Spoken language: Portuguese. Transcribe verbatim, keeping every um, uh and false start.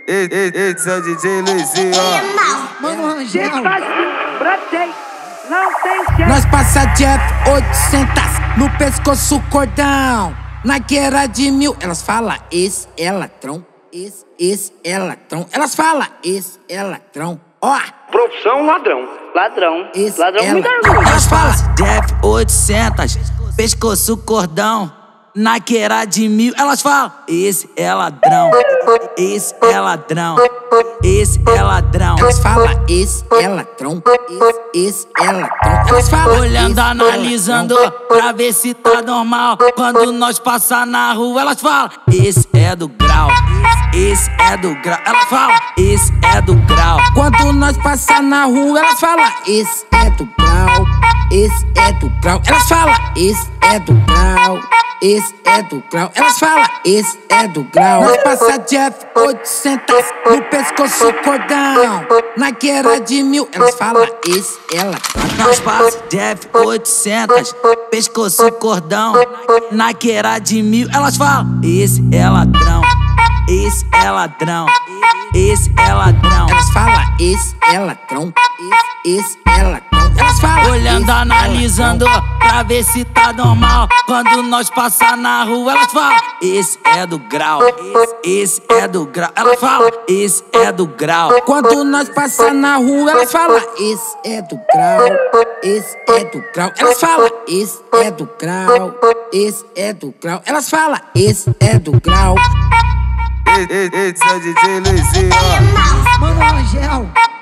Esse é o D J Luizinho, ó. Mano, Rangel. Brotei, não tem jeito. Nós passa de F oitocentos no pescoço cordão. Na guerra de mil, elas falam esse é ladrão, esse, esse é ladrão. Elas falam esse é ladrão, ó. Profissão ladrão. Ladrão. Esse ladrão é me dá ladrão. orgulho. Elas falam De F oitocentos, pescoço cordão. Na guerra de mil, elas falam esse é ladrão, esse é ladrão, esse é ladrão. Elas falam esse é ladrão, esse, esse é ladrão. Elas falam Olhando, esse é analisando, ladrão. pra ver se tá normal. Quando nós passar na rua, elas falam esse é do grau, esse é do grau. Elas falam esse é do grau. Quando nós passar na rua, elas falam esse é do grau, esse é do grau. Elas falam esse é do grau, esse é do grau. Elas falam esse é do grau. Nós passa de F oitocentos no pescoço cordão. Na guerra de mil, elas falam esse é ladrão. Nós passa de F oitocentos, pescoço cordão. Na guerra de mil, elas falam esse é ladrão, esse é ladrão, esse é ladrão. Elas falam esse é ladrão, esse, esse é ladrão. Elas falam Olhando, esse é analisando, ladrão. pra ver se tá normal. Quando nós passar na rua, elas falam esse é do grau, esse é do grau. Elas falam esse é do grau. Quando nós passar na rua, elas falam esse é do grau, esse é do grau. Elas falam esse é do grau, esse é do grau. Elas falam esse é do grau. Esse é o D J Luizinho, ó. Mano, Rangel.